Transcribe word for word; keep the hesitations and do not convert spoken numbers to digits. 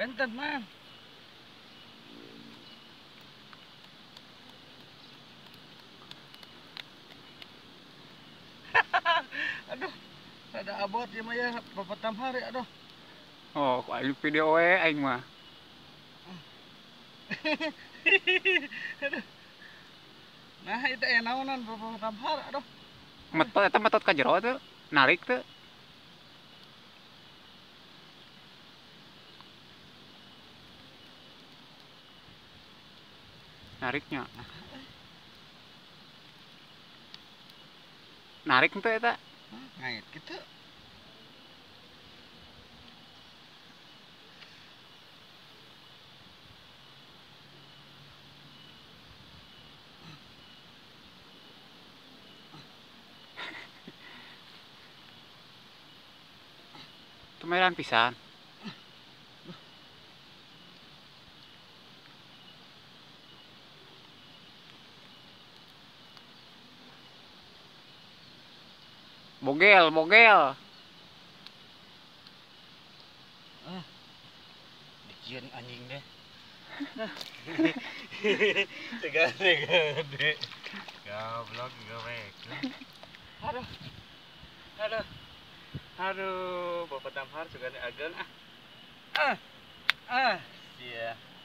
Benten man. Aduh, ada abot ya mah ya, papatam hari aduh. Oh, kok aing video we aing mah. Aduh. Nah, itu ya naonan papatam hari aduh. Metot eta metot ka jero teh, narik teh. Nariknya. Narik teh eta. Ngait gitu. Tumeran pisan. Bogel, bogel. Ah. Dikian anjing deh. Tegane gede. Goblok gowek. Aduh. Aduh. Aduh, bapak tamhar juga agen ah. Ah. Ah, sia.